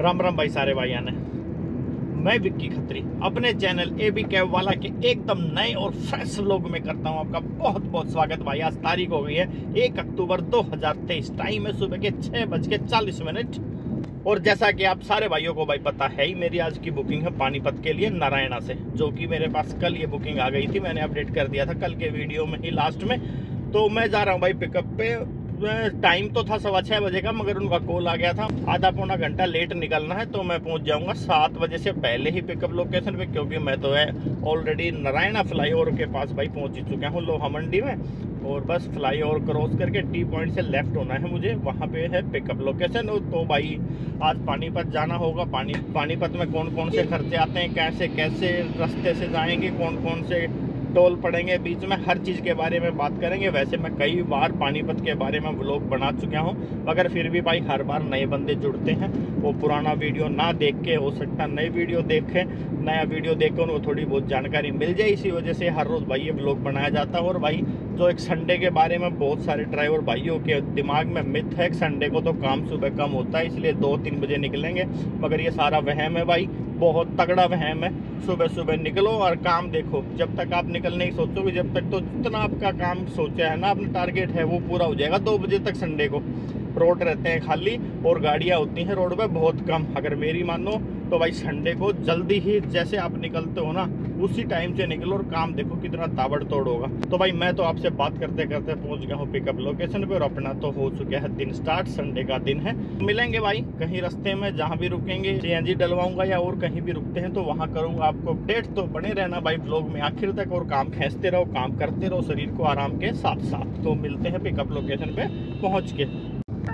राम राम भाई सारे भाई आने। मैं विक्की खत्री अपने चैनल AB कैब वाला के एकदम नए और फ्रेश व्लॉग में करता हूं आपका बहुत बहुत स्वागत भाई। आज तारीख हो गई है 1 अक्टूबर 2023। टाइम है सुबह के 6:40। और जैसा कि आप सारे भाइयों को भाई पता है ही, मेरी आज की बुकिंग है पानीपत के लिए नारायणा से, जो कि मेरे पास कल ये बुकिंग आ गई थी। मैंने अपडेट कर दिया था कल के वीडियो में ही लास्ट में। तो मैं जा रहा हूँ भाई पिकअप पे। टाइम तो था 6:15 बजे का, मगर उनका कॉल आ गया था आधा पौना घंटा लेट निकलना है, तो मैं पहुंच जाऊंगा 7 बजे से पहले ही पिकअप लोकेशन पे, क्योंकि मैं तो है ऑलरेडी नारायणा फ्लाईओवर के पास भाई पहुंच चुका हूँ लोहा मंडी में। और बस फ्लाईओवर क्रॉस करके टी पॉइंट से लेफ्ट होना है मुझे, वहाँ पे है पिकअप लोकेशन। तो भाई आज पानीपत जाना होगा। पानीपत में कौन कौन से खर्चे आते हैं, कैसे कैसे रास्ते से जाएंगे, कौन कौन से टोल पड़ेंगे बीच में, हर चीज़ के बारे में बात करेंगे। वैसे मैं कई बार पानीपत के बारे में व्लॉग बना चुका हूं, मगर फिर भी भाई हर बार नए बंदे जुड़ते हैं, वो पुराना वीडियो ना देख के हो सकता नई वीडियो देखें, नया वीडियो देख के उनको थोड़ी बहुत जानकारी मिल जाए। इसी वजह से हर रोज़ भाई ये व्लॉग बनाया जाता है। और भाई जो एक संडे के बारे में बहुत सारे ड्राइवर भाइयों के दिमाग में मिथ है, संडे को तो काम सुबह कम होता है इसलिए 2-3 बजे निकलेंगे, मगर ये सारा वहम है भाई, बहुत तगड़ा वहम है। सुबह सुबह निकलो और काम देखो। जब तक आप निकलने की सोचोगे, जब तक तो जितना आपका काम सोचा है ना, अपना टारगेट है, वो पूरा हो जाएगा 2 बजे तक। संडे को रोड रहते हैं खाली और गाड़ियां होती हैं रोड पे बहुत कम। अगर मेरी मानो तो भाई संडे को जल्दी ही जैसे आप निकलते हो ना, उसी टाइम से निकलो और काम देखो कितना ताबड़तोड़ होगा। तो भाई मैं तो आपसे बात करते करते पहुंच गया हूँ पिकअप लोकेशन पे, और अपना तो हो चुका है दिन स्टार्ट। संडे का दिन है। मिलेंगे भाई कहीं रास्ते में, जहाँ भी रुकेंगे CNG डलवाऊंगा या और कहीं भी रुकते हैं तो वहाँ करूंगा आपको अपडेट। तो बने रहना भाई ब्लॉग में आखिर तक, और काम खींचते रहो, काम करते रहो शरीर को आराम के साथ साथ। तो मिलते हैं पिकअप लोकेशन पे पहुँच के।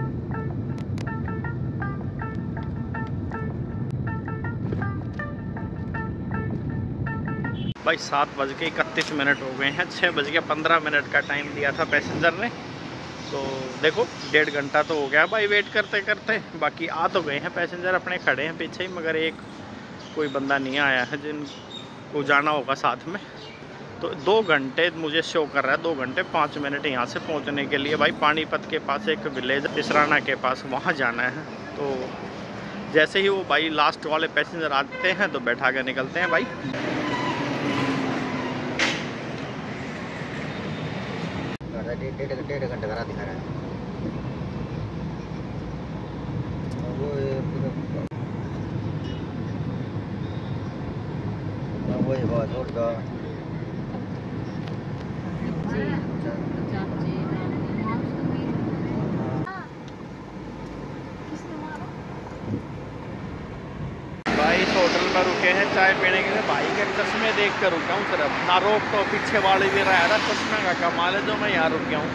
भाई 7:31 हो गए हैं। 6:15 का टाइम दिया था पैसेंजर ने, तो देखो 1.5 घंटा तो हो गया भाई वेट करते करते। बाकी आ तो गए हैं पैसेंजर, अपने खड़े हैं पीछे ही, मगर एक कोई बंदा नहीं आया है जिनको जाना होगा साथ में। तो 2 घंटे मुझे शो कर रहा है, 2 घंटे 5 मिनट यहाँ से पहुँचने के लिए। भाई पानीपत के पास एक विलेज इसराना के पास, वहाँ जाना है। तो जैसे ही वो भाई लास्ट वाले पैसेंजर आते हैं तो बैठा के निकलते हैं भाई। डेढ़ घंटे करा दिखा रहा है वो ये बहुत जोर का भाई इस होटल में रुके हैं चाय पीने के लिए। भाई के चश्मे देख कर रुका हूँ सिर्फ, ना रोक तो पीछे वाले भी रहा था। चश्मे का कमाल है जो मैं यहाँ रुक गया हूँ।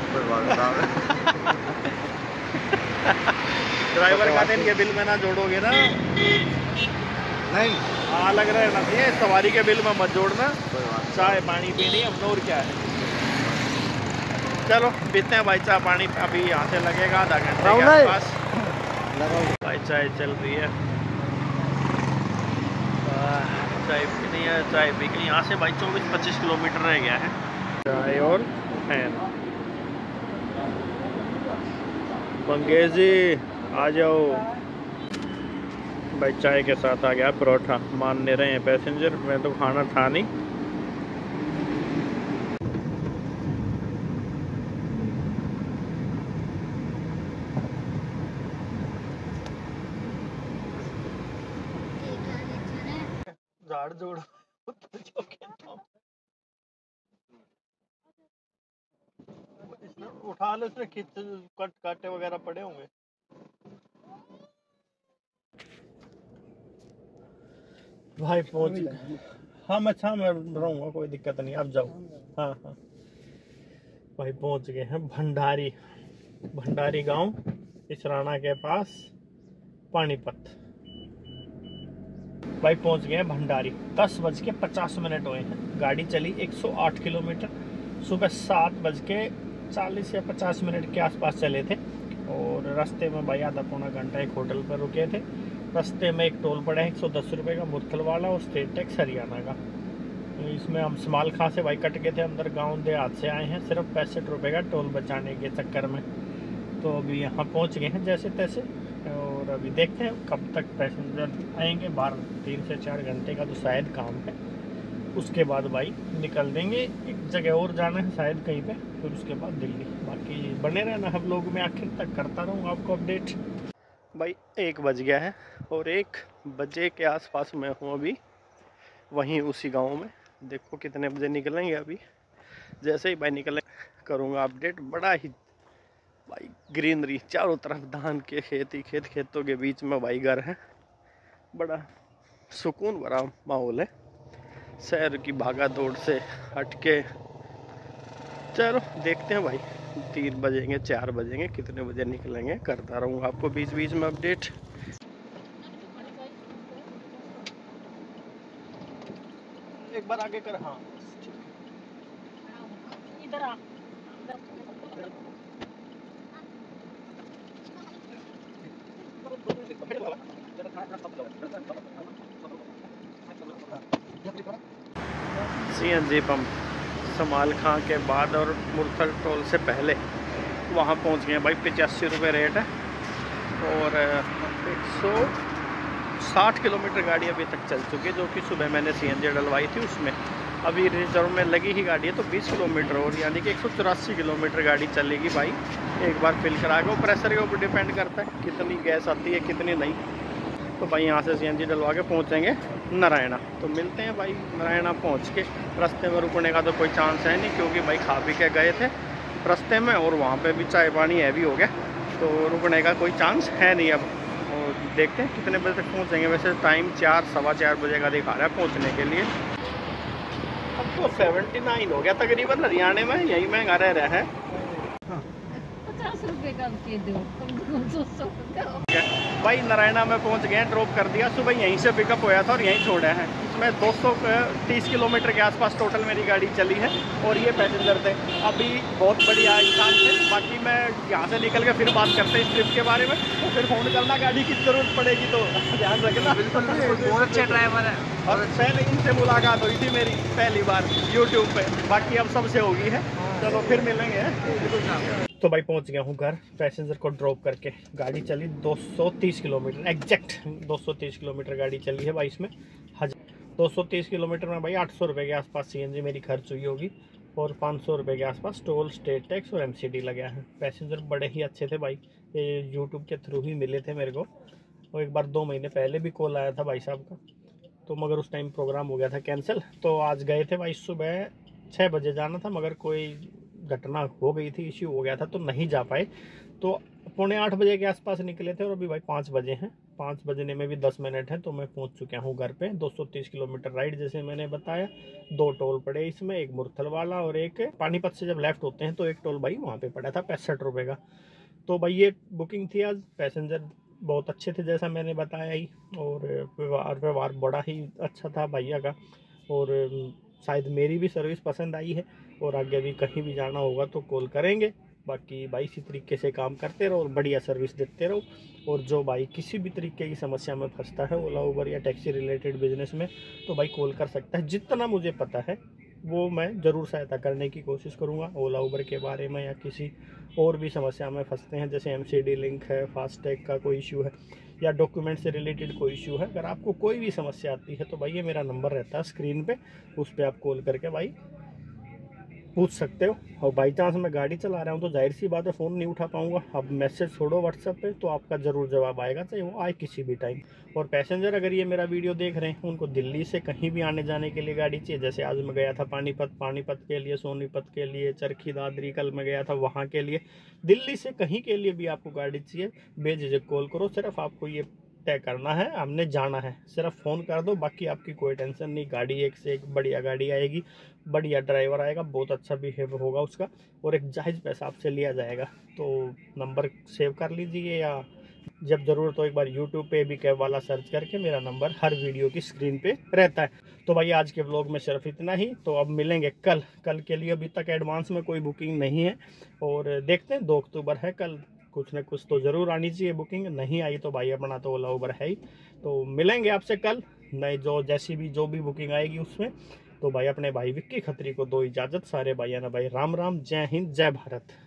ड्राइवर का दिन के बिल में ना जोड़ोगे ना? नहीं, हाँ लग रहा है ना, ये सवारी के बिल में मत जोड़ना। चाय पानी पीनी अब और क्या है। चलो पीते हैं भाई चाय पानी। अभी यहाँ से लगेगा आधा घंटे के आसपास। भाई चाय चल रही है, चाय पीनी है। चाय पी के यहाँ से भाई 24-25 किलोमीटर रह गया है। चाय और फैन। पंकज जी आ जाओ। भाई चाय के साथ आ गया परोठा, मान नहीं रहे हैं पैसेंजर, मैं तो खाना था नहीं। झाड़ जोड़ उठा लो, इसमें खिंच कट काटे वगैरह पड़े होंगे। भाई पहुंच गए। हाँ मैं रहूँगा, कोई दिक्कत नहीं, आप जाओ। हाँ हाँ भाई पहुंच गए हैं भंडारी गांव इसराना के पास पानीपत। भाई पहुंच गए हैं भंडारी। 10:50 हुए हैं। गाड़ी चली 108 किलोमीटर। सुबह 7:40 या 50 मिनट के आसपास चले थे। और रास्ते में भाई आधा पौना घंटा एक होटल पर रुके थे। रास्ते में एक टोल पड़ा है 110 रुपये का, मुदखल वाला, और स्टेट टैक्स हरियाणा का। इसमें हम समाल खां से भाई कट गए थे, अंदर गांव देहात से आए हैं, सिर्फ 65 रुपये का टोल बचाने के चक्कर में। तो अभी यहाँ पहुँच गए हैं जैसे तैसे। और अभी देखते हैं कब तक पैसेंजर आएंगे। 3 से 4 घंटे का तो शायद काम है। उसके बाद भाई निकल देंगे, एक जगह और जाना है शायद कहीं पे, फिर उसके बाद दिल्ली। बाकी बने रहना हम लोग, में आखिर तक करता रहूँगा आपको अपडेट। भाई 1 बज गया है और 1 बजे के आसपास मैं हूँ अभी वहीं उसी गांव में। देखो कितने बजे निकलेंगे अभी। जैसे ही भाई निकलें करूँगा अपडेट। बड़ा ही भाई ग्रीनरी, चारों तरफ धान के खेत ही खेत, खेतों के बीच में भाई घर है। बड़ा सुकून भरा माहौल है, शहर की भागा दौड़ से हटके। चलो देखते हैं भाई, 3 बजेंगे 4 बजेंगे, कितने बजे निकलेंगे करता रहूँगा आपको बीच बीच में अपडेट। एक बार आगे कर। हाँ इधर आ। CNG पंप समाल खां के बाद और मुरथल टोल से पहले वहाँ पहुँच गए भाई। 85 रुपये रेट है और 160 किलोमीटर गाड़ी अभी तक चल चुकी है, जो कि सुबह मैंने CNG डलवाई थी उसमें। अभी रिजर्व में लगी ही गाड़ी है तो 20 किलोमीटर और यानी कि 184 किलोमीटर गाड़ी चलेगी भाई। एक बार फिल करा के, प्रेशर के ऊपर डिपेंड करता है कितनी गैस आती है कितनी नहीं। तो भाई यहाँ से CNG डलवा के पहुँचेंगे नारायणा। तो मिलते हैं भाई नारायणा पहुँच के। रास्ते में रुकने का तो कोई चांस है नहीं, क्योंकि भाई खा पी के गए थे रास्ते में और वहाँ पे भी चाय पानी हैवी हो गया, तो रुकने का कोई चांस है नहीं अब। और देखते हैं कितने बजे तक पहुँचेंगे। वैसे टाइम 4 सवा 4 बजे का दिखा रहा है पहुँचने के लिए। अब तो 79 हो गया तकरीबन। हरियाणा में यही महंगा रह रहा है। 50 रुपए का भाई नारायणा में पहुंच गए, ड्रॉप कर दिया। सुबह यहीं से पिकअप होया था और यहीं छोड़ा है। इसमें 230 किलोमीटर के आसपास टोटल मेरी गाड़ी चली है और ये पैसेंजर थे। अभी बहुत बढ़िया इंसान थे। बाकी मैं यहाँ से निकल के फिर बात करते हैं इस ट्रिप के बारे में। तो फिर फ़ोन करना, गाड़ी की ज़रूरत पड़ेगी तो ध्यान रखना। बिल्कुल बहुत अच्छे ड्राइवर है। और पहले इनसे मुलाकात हुई थी मेरी पहली बार यूट्यूब पे, बाकी अब सबसे होगी है। चलो फिर मिलेंगे। तो भाई पहुंच गया हूँ घर, पैसेंजर को ड्रॉप करके। गाड़ी चली 230 किलोमीटर, एग्जैक्ट 230 किलोमीटर गाड़ी चली है भाई। इसमें 230 किलोमीटर में भाई 800 रुपये के आसपास CNG मेरी खर्च हुई होगी और 500 रुपये के आसपास टोल, स्टेट टैक्स और MCD लगा है। पैसेंजर बड़े ही अच्छे थे भाई, ये यूट्यूब के थ्रू ही मिले थे मेरे को। और एक बार 2 महीने पहले भी कॉल आया था भाई साहब का, तो मगर उस टाइम प्रोग्राम हो गया था कैंसिल। तो आज गए थे भाई, सुबह 6 बजे जाना था, मगर कोई घटना हो गई थी, इश्यू हो गया था तो नहीं जा पाए। तो 7:45 बजे के आसपास निकले थे और अभी भाई 5 बजे हैं। 5 बजने में भी 10 मिनट है तो मैं पहुंच चुका हूं घर पे। 230 किलोमीटर राइड जैसे मैंने बताया। 2 टोल पड़े इसमें, एक मुरथल वाला और एक पानीपत से जब लेफ्ट होते हैं तो एक टोल भाई वहाँ पे पड़ा था 65 रुपये का। तो भाई ये बुकिंग थी आज। पैसेंजर बहुत अच्छे थे जैसा मैंने बताया ही, और व्यवहार बड़ा ही अच्छा था भैया का। और शायद मेरी भी सर्विस पसंद आई है और आगे भी कहीं भी जाना होगा तो कॉल करेंगे। बाकी भाई इसी तरीके से काम करते रहो और बढ़िया सर्विस देते रहो। और जो भाई किसी भी तरीके की समस्या में फंसता है ओला उबर या टैक्सी रिलेटेड बिजनेस में, तो भाई कॉल कर सकता है। जितना मुझे पता है वो मैं ज़रूर सहायता करने की कोशिश करूँगा ओला उबर के बारे में, या किसी और भी समस्या में फंसते हैं जैसे MCD लिंक है, फास्टैग का कोई इशू है या डॉक्यूमेंट से रिलेटेड कोई इशू है। अगर आपको कोई भी समस्या आती है तो भाई ये मेरा नंबर रहता है स्क्रीन पे, उस पर आप कॉल करके भाई पूछ सकते हो। और बाई चांस मैं गाड़ी चला रहा हूँ तो जाहिर सी बात है फ़ोन नहीं उठा पाऊंगा। अब मैसेज छोड़ो व्हाट्सएप पे तो आपका ज़रूर जवाब आएगा, चाहे वो आए किसी भी टाइम। और पैसेंजर अगर ये मेरा वीडियो देख रहे हैं, उनको दिल्ली से कहीं भी आने जाने के लिए गाड़ी चाहिए, जैसे आज मैं गया था पानीपत के लिए, सोनीपत के लिए, चरखी दादरी कल मैं गया था वहाँ के लिए, दिल्ली से कहीं के लिए भी आपको गाड़ी चाहिए, बेझिझक कॉल करो। सिर्फ आपको ये तय करना है, हमने जाना है, सिर्फ फ़ोन कर दो, बाकी आपकी कोई टेंशन नहीं। गाड़ी एक से एक बढ़िया गाड़ी आएगी, बढ़िया ड्राइवर आएगा, बहुत अच्छा बिहेव होगा उसका और एक जायज़ पैसा आपसे लिया जाएगा। तो नंबर सेव कर लीजिए, या जब ज़रूरत हो एक बार यूट्यूब पे भी कैब वाला सर्च करके मेरा नंबर हर वीडियो की स्क्रीन पे रहता है। तो भाई आज के व्लॉग में सिर्फ इतना ही। तो अब मिलेंगे कल के लिए अभी तक एडवांस में कोई बुकिंग नहीं है और देखते हैं 2 अक्टूबर है कल, कुछ न कुछ तो ज़रूर आनी चाहिए बुकिंग। नहीं आई तो भाई अपना तो ओला उबर है ही। तो मिलेंगे आपसे कल नए जो भी बुकिंग आएगी उसमें। तो भाई अपने भाई विक्की खत्री को दो इजाज़त। सारे भाइयों ने भाई राम राम, जय हिंद, जय भारत।